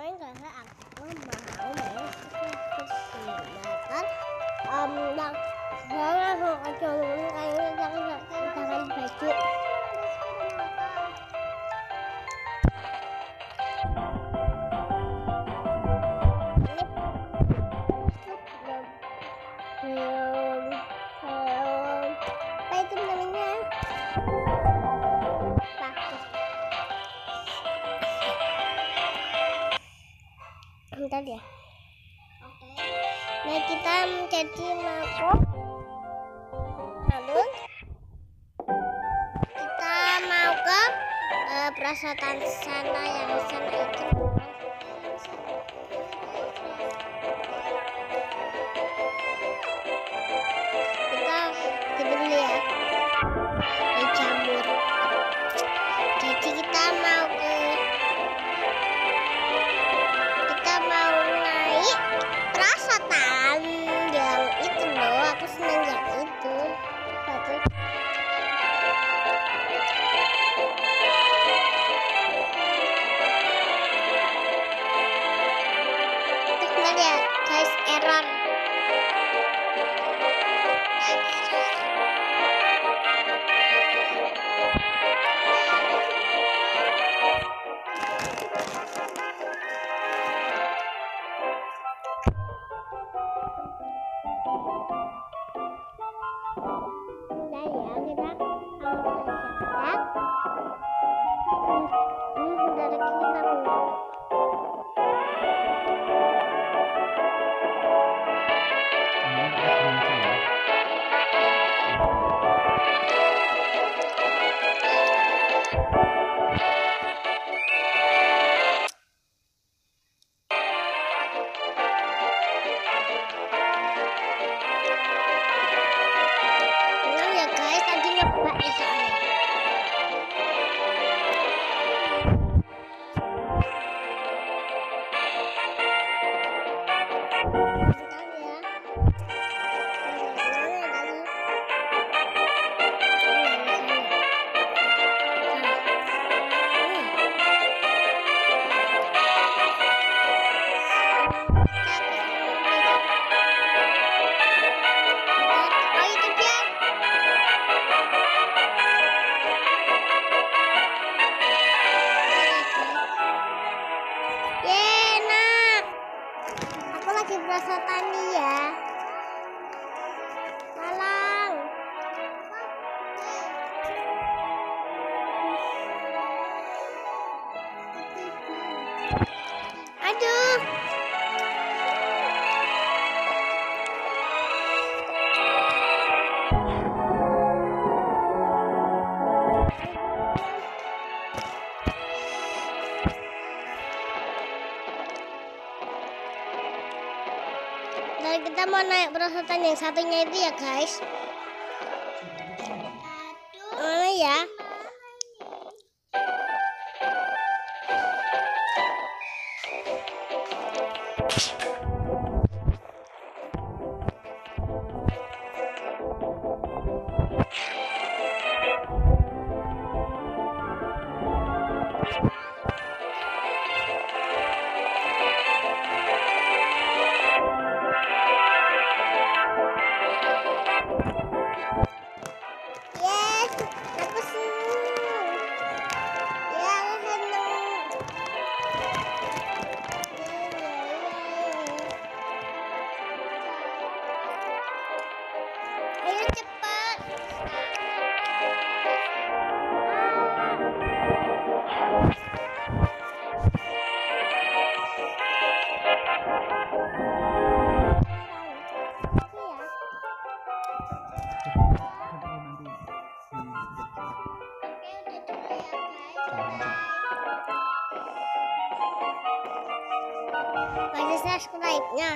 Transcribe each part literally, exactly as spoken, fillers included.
kemarin karena aku mau main kesempatan um dan sekarang aku akan ngomong kayaknya jangan jangan baju belum belum apa itu namanya bentar ya. Oke. Nah kita menjadi mangkok. Lalu kita mau ke uh, perasaan sana yang sana itu. Kita kita dulu ya. Ini jamur. Jadi kita mau ke mau naik perasaan yang itu loh, aku seneng yang itu satu. Terus bentar ya guys, error. Rasa tani ya, malang. Aduh. Nah, kita mau naik perosotan yang satunya itu ya guys. Mana ya? Masih subscribe-nya.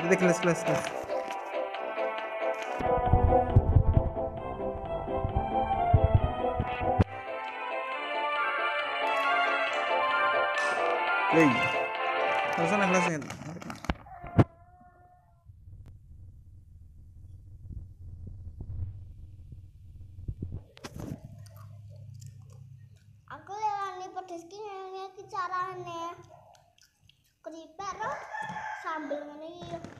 Kita kelas kelas kelas. Yoi. Terus sana kelasnya. Aku lewani pedes ki ngene iki carane. Keripik ro sambel ngene iki.